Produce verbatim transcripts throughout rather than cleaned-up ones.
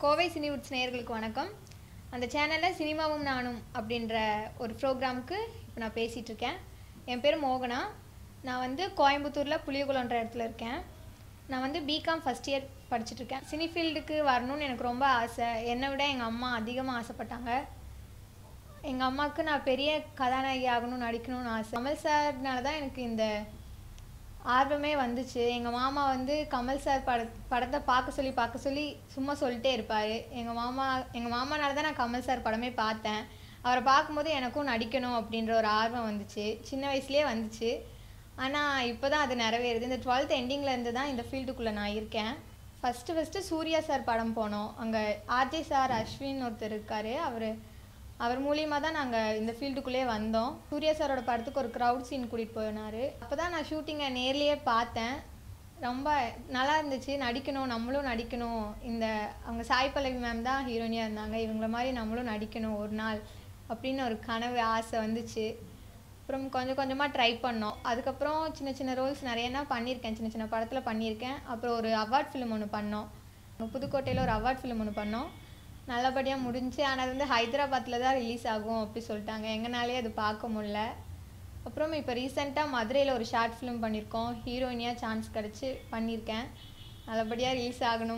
Kovai Cinewoods நேயர்களுக்கு வணக்கம். அந்த சேனல்ல சினிமாவும் நானும் அப்படிங்கற ஒரு புரோகிராமுக்கு இப்ப நான் பேசிட்டு இருக்கேன். என் பேர் மோகனா. நான் வந்து கோயம்புத்தூர்ல புளியகுளம்ன்ற இடத்துல இருக்கேன். நான் வந்து B Com first year படிச்சிட்டு இருக்கேன். சினி ஃபீல்டுக்கு வரணும்னு எனக்கு ரொம்ப ஆசை. என்னை விட எங்க அம்மா அதிகமா ஆசைப்பட்டாங்க. எங்க அம்மாக்கு நான் பெரிய கதாநாயகி ஆகணும்னு நடிக்கணும்னு ஆசை. கமல் சார்னால தான் எனக்கு இந்த ஆர்வமே வந்துச்சு. எங்க மாமா வந்து கமல் சார் பட படத்தை பார்க்க சொல்லி பார்க்க சொல்லி சும்மா சொல்லிட்டே இருப்பாரு. எங்க மாமா எங்க மாமானால தான் நான் கமல் சார் படமே பார்த்தேன். அவரை பார்க்கும்போது எனக்கும் நடிக்கணும் அப்படின்ற ஒரு ஆர்வம் வந்துச்சு. சின்ன வயசுலயே வந்துச்சு. ஆனா இப்போதான் அது நிறைவேறுது. இந்த டுவெல்த் எண்டிங்ல இருந்து தான் இந்த ஃபீல்டுக்குள்ள நான் இருக்கேன். ஃபர்ஸ்ட் ஃபர்ஸ்ட் சூர்யா சார் படம் போனோம். அங்க ஆர்ஜே சார் அஸ்வின் ஒருத்தர் இருக்காரு. அவரு அவர் மூலியமா தான் நாங்க இந்த ஃபீல்டுக்குள்ளே வந்தோம். சூர்யா சாரோட படத்துக்கு ஒரு கிரவுட் சீன் கூட்டிட்டு போனாரு. அப்பதான் நான் ஷூட்டிங்கை நேர்லயே பார்த்தேன். ரொம்ப நல்லா இருந்துச்சு. நடிக்கணும், நம்மளும் நடிக்கணும். இந்த அவங்க சாய் பல்லவி மேம் தான் ஹீரோயினியா இருந்தாங்க. இவங்கள மாதிரி நம்மளும் நடிக்கணும் ஒரு நாள் அப்படின்னு ஒரு கனவு ஆசை வந்துச்சு. அப்புறம் கொஞ்சம் கொஞ்சமா ட்ரை பண்ணோம். அதுக்கப்புறம் சின்ன சின்ன ரோல்ஸ் நிறைய பண்ணியிருக்கேன். சின்ன சின்ன படத்துல பண்ணியிருக்கேன். அப்புறம் ஒரு அவார்ட் ஃபிலிம் ஒன்று பண்ணோம். புதுக்கோட்டையில ஒரு அவார்ட் ஃபிலிம் ஒன்று பண்ணோம். நல்லபடியாக முடிஞ்சு. ஆனால் அது வந்து ஹைதராபாத்தில் தான் ரிலீஸ் ஆகும் அப்படி சொல்லிட்டாங்க. எங்கனாலே அது பார்க்க முடியல. அப்புறம் இப்போ ரீசெண்டாக மதுரையில் ஒரு ஷார்ட் ஃபிலிம் பண்ணியிருக்கோம். ஹீரோயினியாக சான்ஸ் கிடச்சி பண்ணியிருக்கேன். நல்லபடியாக ரிலீஸ் ஆகணும்.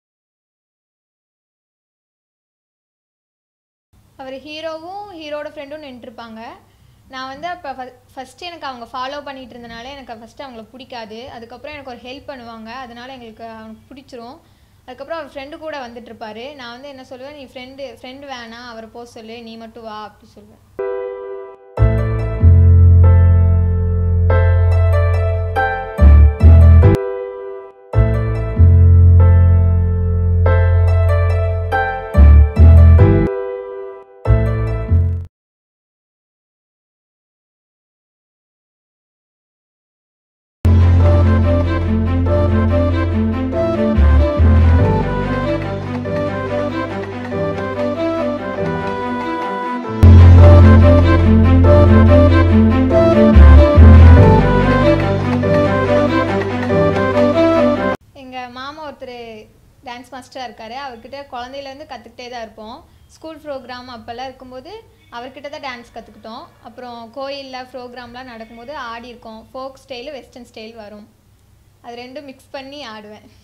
அவர் ஹீரோவும் ஹீரோட ஃப்ரெண்டும் நின்றுருப்பாங்க. நான் வந்து அப்போ ஃபஸ்ட்டு எனக்கு அவங்க ஃபாலோ பண்ணிகிட்டு இருந்தனால எனக்கு ஃபஸ்ட்டு அவங்கள பிடிக்காது. அதுக்கப்புறம் எனக்கு ஒரு ஹெல்ப் பண்ணுவாங்க. அதனால் எங்களுக்கு அவனுக்கு பிடிச்சிரும். அதுக்கப்புறம் அவர் ஃப்ரெண்டு கூட வந்துட்டுருப்பாரு. நான் வந்து என்ன சொல்லுவேன், நீ ஃப்ரெண்டு ஃப்ரெண்டு வேணாம், அவரை போக சொல்லு, நீ மட்டும் வா அப்படி சொல்லுவேன். எங்கள் மாமா ஒருத்தர் டான்ஸ் மாஸ்டராக இருக்கார். அவர்கிட்ட குழந்தையிலேருந்து கற்றுக்கிட்டே தான் இருப்போம். ஸ்கூல் ப்ரோக்ராம் அப்போல்லாம் இருக்கும்போது அவர்கிட்ட தான் டான்ஸ் கற்றுக்கிட்டோம். அப்புறம் கோயிலில் ப்ரோக்ராம்லாம் நடக்கும்போது ஆடி இருக்கோம். ஃபோக் ஸ்டைலு வெஸ்டர்ன் ஸ்டைல் வரும். அது ரெண்டும் மிக்ஸ் பண்ணி ஆடுவேன்.